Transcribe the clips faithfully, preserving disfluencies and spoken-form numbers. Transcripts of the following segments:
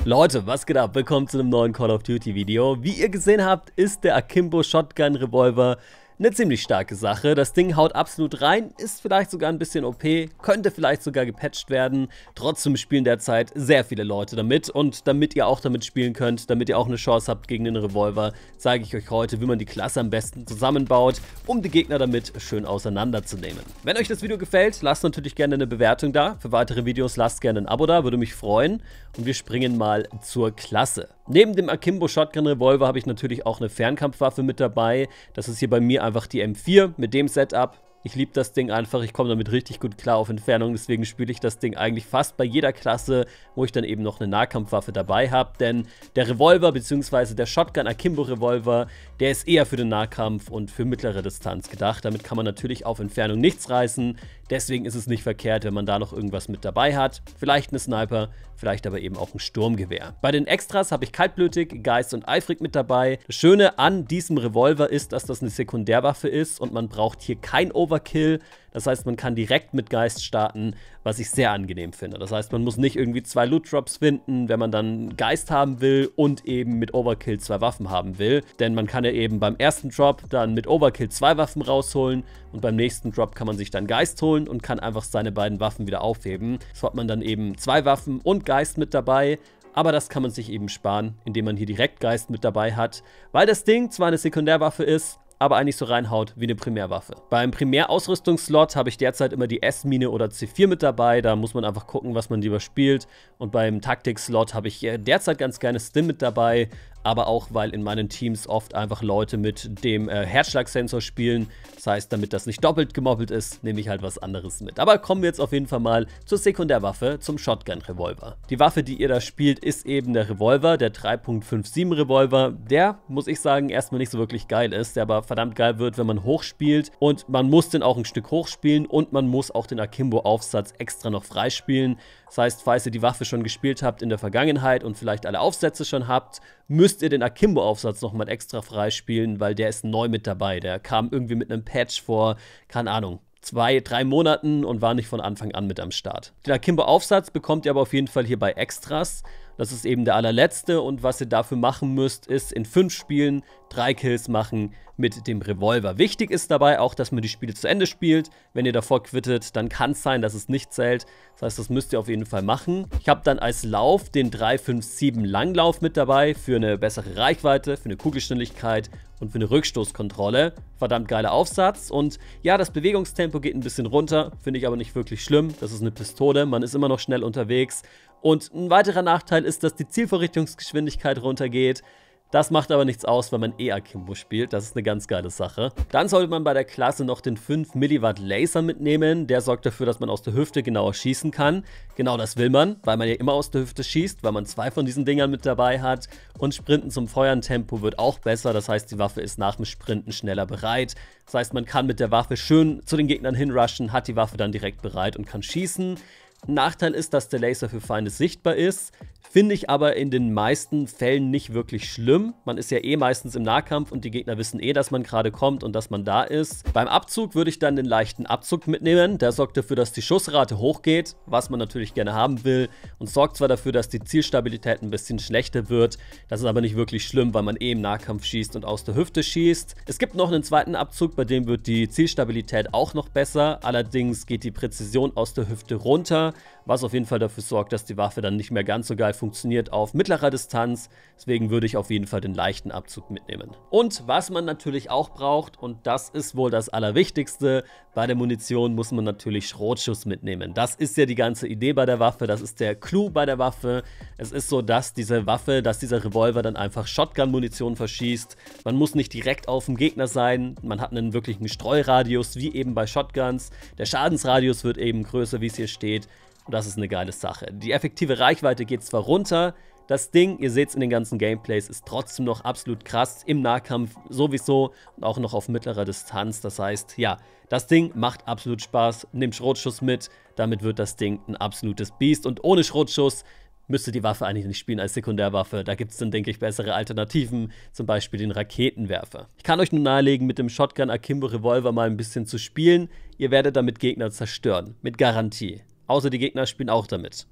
Leute, was geht ab? Willkommen zu einem neuen Call of Duty Video. Wie ihr gesehen habt, ist der Akimbo Shotgun Revolver eine ziemlich starke Sache. Das Ding haut absolut rein, ist vielleicht sogar ein bisschen O P, könnte vielleicht sogar gepatcht werden. Trotzdem spielen derzeit sehr viele Leute damit. Und damit ihr auch damit spielen könnt, damit ihr auch eine Chance habt gegen den Revolver, zeige ich euch heute, wie man die Klasse am besten zusammenbaut, um die Gegner damit schön auseinanderzunehmen. Wenn euch das Video gefällt, lasst natürlich gerne eine Bewertung da. Für weitere Videos lasst gerne ein Abo da, würde mich freuen. Und wir springen mal zur Klasse. Neben dem Akimbo Shotgun Revolver habe ich natürlich auch eine Fernkampfwaffe mit dabei. Das ist hier bei mir einfach die M vier mit dem Setup. Ich liebe das Ding einfach, ich komme damit richtig gut klar auf Entfernung, deswegen spiele ich das Ding eigentlich fast bei jeder Klasse, wo ich dann eben noch eine Nahkampfwaffe dabei habe, denn der Revolver bzw. der Shotgun Akimbo Revolver, der ist eher für den Nahkampf und für mittlere Distanz gedacht. Damit kann man natürlich auf Entfernung nichts reißen, deswegen ist es nicht verkehrt, wenn man da noch irgendwas mit dabei hat. Vielleicht eine Sniper, vielleicht aber eben auch ein Sturmgewehr. Bei den Extras habe ich kaltblütig, Geist und eifrig mit dabei. Das Schöne an diesem Revolver ist, dass das eine Sekundärwaffe ist und man braucht hier kein Overkill. Das heißt, man kann direkt mit Geist starten, was ich sehr angenehm finde. Das heißt, man muss nicht irgendwie zwei Loot Drops finden, wenn man dann Geist haben will und eben mit Overkill zwei Waffen haben will. Denn man kann ja eben beim ersten Drop dann mit Overkill zwei Waffen rausholen und beim nächsten Drop kann man sich dann Geist holen und kann einfach seine beiden Waffen wieder aufheben. So hat man dann eben zwei Waffen und Geist mit dabei. Aber das kann man sich eben sparen, indem man hier direkt Geist mit dabei hat, weil das Ding zwar eine Sekundärwaffe ist, aber eigentlich so reinhaut wie eine Primärwaffe. Beim Primärausrüstungsslot habe ich derzeit immer die S-Mine oder C vier mit dabei, da muss man einfach gucken, was man lieber spielt. Und beim Taktik-Slot habe ich derzeit ganz gerne Stim mit dabei, aber auch, weil in meinen Teams oft einfach Leute mit dem äh, Herzschlagsensor spielen. Das heißt, damit das nicht doppelt gemoppelt ist, nehme ich halt was anderes mit. Aber kommen wir jetzt auf jeden Fall mal zur Sekundärwaffe, zum Shotgun-Revolver. Die Waffe, die ihr da spielt, ist eben der Revolver, der drei Punkt siebenundfünfzig Revolver. Der, muss ich sagen, erstmal nicht so wirklich geil ist, der aber verdammt geil wird, wenn man hoch spielt. Und man muss den auch ein Stück hoch spielen und man muss auch den Akimbo-Aufsatz extra noch freispielen. Das heißt, falls ihr die Waffe schon gespielt habt in der Vergangenheit und vielleicht alle Aufsätze schon habt, müsst ihr den Akimbo-Aufsatz nochmal extra freispielen, weil der ist neu mit dabei. Der kam irgendwie mit einem Patch vor, keine Ahnung, zwei, drei Monaten und war nicht von Anfang an mit am Start. Den Akimbo-Aufsatz bekommt ihr aber auf jeden Fall hier bei Extras. Das ist eben der allerletzte und was ihr dafür machen müsst, ist in fünf Spielen drei Kills machen mit dem Revolver. Wichtig ist dabei auch, dass man die Spiele zu Ende spielt. Wenn ihr davor quittet, dann kann es sein, dass es nicht zählt. Das heißt, das müsst ihr auf jeden Fall machen. Ich habe dann als Lauf den drei fünf sieben Langlauf mit dabei für eine bessere Reichweite, für eine Kugelschnelligkeit und für eine Rückstoßkontrolle. Verdammt geiler Aufsatz und ja, das Bewegungstempo geht ein bisschen runter, finde ich aber nicht wirklich schlimm. Das ist eine Pistole, man ist immer noch schnell unterwegs. Und ein weiterer Nachteil ist, dass die Zielvorrichtungsgeschwindigkeit runtergeht. Das macht aber nichts aus, wenn man eh Akimbo spielt. Das ist eine ganz geile Sache. Dann sollte man bei der Klasse noch den fünf Milliwatt Laser mitnehmen. Der sorgt dafür, dass man aus der Hüfte genauer schießen kann. Genau das will man, weil man ja immer aus der Hüfte schießt, weil man zwei von diesen Dingern mit dabei hat. Und Sprinten zum Feuern-Tempo wird auch besser. Das heißt, die Waffe ist nach dem Sprinten schneller bereit. Das heißt, man kann mit der Waffe schön zu den Gegnern hinrushen, hat die Waffe dann direkt bereit und kann schießen. Nachteil ist, dass der Laser für Feinde sichtbar ist. Finde ich aber in den meisten Fällen nicht wirklich schlimm. Man ist ja eh meistens im Nahkampf und die Gegner wissen eh, dass man gerade kommt und dass man da ist. Beim Abzug würde ich dann den leichten Abzug mitnehmen. Der sorgt dafür, dass die Schussrate hochgeht, was man natürlich gerne haben will. Und sorgt zwar dafür, dass die Zielstabilität ein bisschen schlechter wird. Das ist aber nicht wirklich schlimm, weil man eh im Nahkampf schießt und aus der Hüfte schießt. Es gibt noch einen zweiten Abzug, bei dem wird die Zielstabilität auch noch besser. Allerdings geht die Präzision aus der Hüfte runter, was auf jeden Fall dafür sorgt, dass die Waffe dann nicht mehr ganz so geil funktioniert auf mittlerer Distanz. Deswegen würde ich auf jeden Fall den leichten Abzug mitnehmen. Und was man natürlich auch braucht, und das ist wohl das Allerwichtigste, bei der Munition muss man natürlich Schrotschuss mitnehmen. Das ist ja die ganze Idee bei der Waffe, das ist der Clou bei der Waffe. Es ist so, dass diese Waffe, dass dieser Revolver dann einfach Shotgun-Munition verschießt. Man muss nicht direkt auf dem Gegner sein, man hat einen wirklichen Streuradius, wie eben bei Shotguns. Der Schadensradius wird eben größer, wie es hier steht. Und das ist eine geile Sache. Die effektive Reichweite geht zwar runter, das Ding, ihr seht es in den ganzen Gameplays, ist trotzdem noch absolut krass im Nahkampf sowieso und auch noch auf mittlerer Distanz. Das heißt, ja, das Ding macht absolut Spaß. Nehmt Schrotschuss mit, damit wird das Ding ein absolutes Biest. Und ohne Schrotschuss müsste die Waffe eigentlich nicht spielen als Sekundärwaffe. Da gibt es dann, denke ich, bessere Alternativen, zum Beispiel den Raketenwerfer. Ich kann euch nur nahelegen, mit dem Shotgun Akimbo Revolver mal ein bisschen zu spielen. Ihr werdet damit Gegner zerstören, mit Garantie. Außer die Gegner spielen auch damit.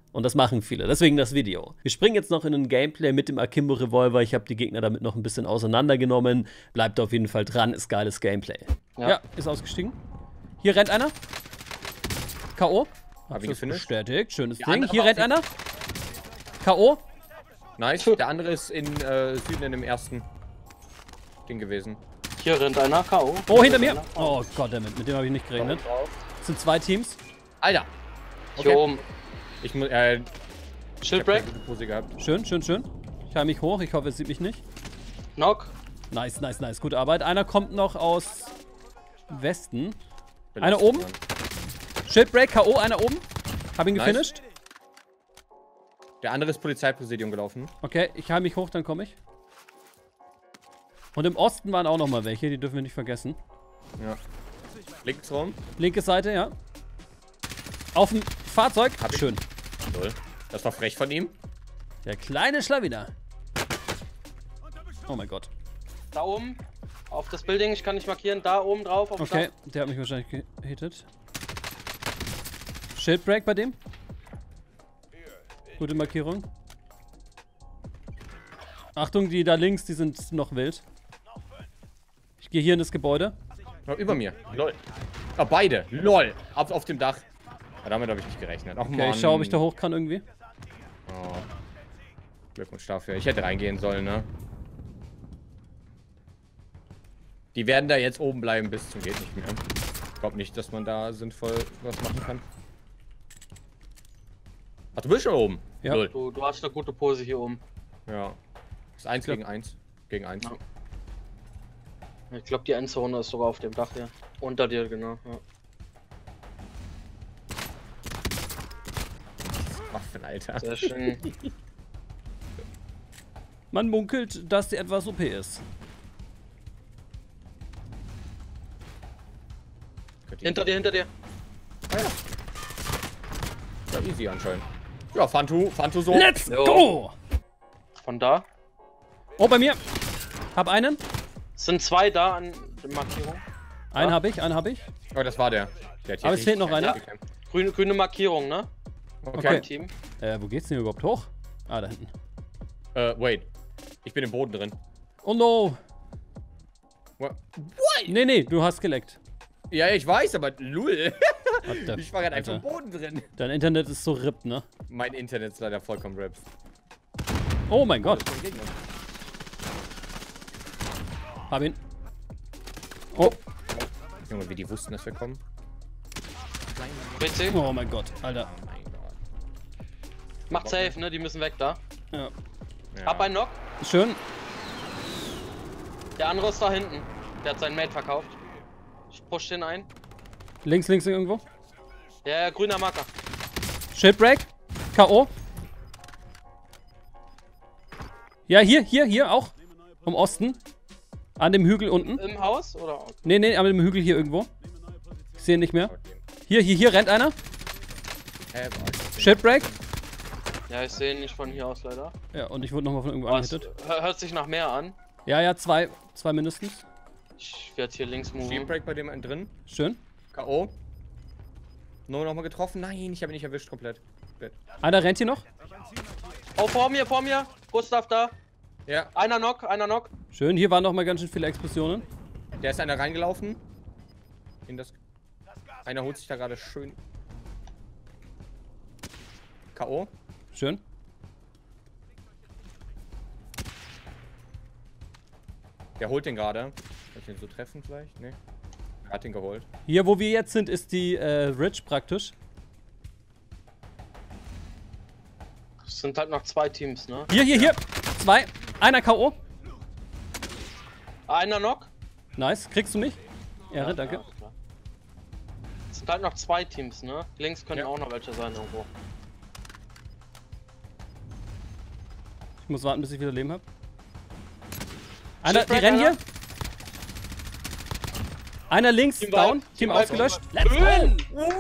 Und das machen viele, deswegen das Video. Wir springen jetzt noch in ein Gameplay mit dem Akimbo Revolver. Ich habe die Gegner damit noch ein bisschen auseinandergenommen. Bleibt auf jeden Fall dran, ist geiles Gameplay. Ja, ja, ist ausgestiegen. Hier rennt einer. K O Hab ich bestätigt, schönes Ding. Hier rennt einer. K O Nice, der andere ist in äh, Süden in dem ersten Ding gewesen. Hier rennt einer, K O Oh, hinter mir. Oh Gott, damit, mit dem habe ich nicht gerechnet. Das sind zwei Teams. Alter. Okay. Hier oben. Ich muss, äh... Shieldbreak. Schön, schön, schön. Ich halte mich hoch, ich hoffe, es sieht mich nicht. Knock. Nice, nice, nice. Gute Arbeit. Einer kommt noch aus Westen. Einer oben. Shieldbreak, K O, einer oben. Hab ihn gefinisht. Nice. Der andere ist Polizeipräsidium gelaufen. Okay, ich halte mich hoch, dann komme ich. Und im Osten waren auch noch mal welche, die dürfen wir nicht vergessen. Ja. Links rum. Linke Seite, ja. Auf dem Fahrzeug. Hab ich. Schön. Null. Das war frech von ihm. Der kleine Schlawiner. Oh mein Gott. Da oben. Auf das Building, ich kann nicht markieren. Da oben drauf. Auf okay, der hat mich wahrscheinlich gehittet. Shieldbreak bei dem. Gute Markierung. Achtung, die da links, die sind noch wild. Ich gehe hier in das Gebäude. Oh, über mir. Lol. Ah, beide. Lol. Auf, auf dem Dach. Ja, damit habe ich nicht gerechnet. Ach, okay, Mann. Ich schaue, ob ich da hoch kann irgendwie. Oh. Glückwunsch dafür. Ich hätte reingehen sollen, ne? Die werden da jetzt oben bleiben bis zum geht nicht mehr. Ich glaube nicht, dass man da sinnvoll was machen kann. Ach, du bist schon oben. Ja. Du, du hast eine gute Pose hier oben. Ja. Das ist eins gegen eins. Gegen eins. Ja. Ich glaube, die Endzone ist sogar auf dem Dach hier. Unter dir, genau. Ja. Waffen, Alter. Sehr schön. Man munkelt, dass die etwas O P ist. Hinter dir, hinter dir. Ah, ja. Ja, easy anscheinend. Ja, Fantu, Fantu so. Let's go! Von da. Oh, bei mir. Hab einen. Es sind zwei da an der Markierung. Einen ja. habe ich, einen habe ich. Oh, das war der. der Aber es fehlt noch einer. Ja. Grüne, grüne Markierung, ne? Okay. okay. Team. Äh, wo geht's denn überhaupt hoch? Ah, da hinten. Äh, wait. Ich bin im Boden drin. Oh no. What? Nee, nee, du hast geleckt. Ja, ich weiß, aber lul. Ich war gerade einfach im Boden drin. Dein Internet ist so rippt, ne? Mein Internet ist leider vollkommen rippt. Oh mein Gott. Hab ihn. Oh. Junge, wie die wussten, dass wir kommen. Bitte. Oh mein Gott, Alter. Oh mein Gott. Macht safe, ne? Die müssen weg da. Ja. ja. Hab einen Knock. Schön. Der andere ist da hinten. Der hat seinen Mate verkauft. Ich push den ein. Links, links irgendwo. Ja, ja, grüner Marker. Shieldbreak. K O Ja, hier, hier, hier auch. Vom Osten. An dem Hügel unten. Im Haus, oder? Nee, nee, an dem Hügel hier irgendwo. Ich sehe ihn nicht mehr. Hier, hier, hier rennt einer. Shieldbreak. Ja, ich sehe ihn nicht von hier aus leider. Ja, und ich wurde nochmal von irgendwo angehittet. Hört sich nach mehr an. Ja, ja, zwei, zwei mindestens. Ich werde hier links moven. Shieldbreak bei dem einen drin. Schön. K O Nur nochmal getroffen. Nein, ich habe ihn nicht erwischt komplett. Bett. Einer rennt hier noch. Oh, vor mir, vor mir. Gustav da. Ja. Einer Knock, einer Knock. Schön, hier waren noch mal ganz schön viele Explosionen. Der ist einer reingelaufen. In das. Einer holt sich da gerade schön. K O Schön. Der holt den gerade. Kann ich den so treffen vielleicht? Nee. Er hat den geholt. Hier, wo wir jetzt sind, ist die äh, Ridge praktisch. Es sind halt noch zwei Teams, ne? Hier, hier, ja. hier. Zwei. Einer K O Einer Knock. Nice. Kriegst du mich? Ja, ja danke. Ja, es sind halt noch zwei Teams, ne? Links können ja. auch noch welche sein irgendwo. Ich muss warten, bis ich wieder Leben habe. Einer, die rennen hier. Einer links, Team down. Team Team ausgelöscht. Let's go.